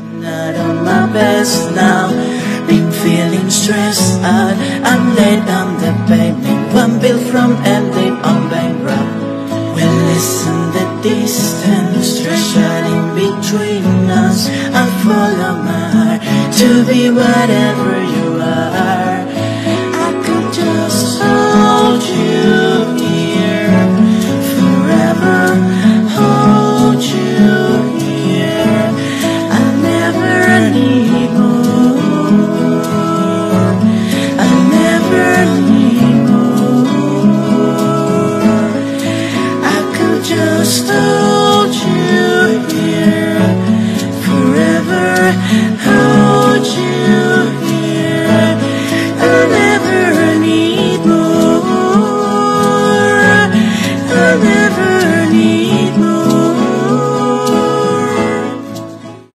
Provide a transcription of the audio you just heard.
Not on my best now. Been feeling stressed out. I'm late on the payment. One bill from MD on bankrupt. Well, listen, the distance shining between us. I follow my heart to be whatever you are.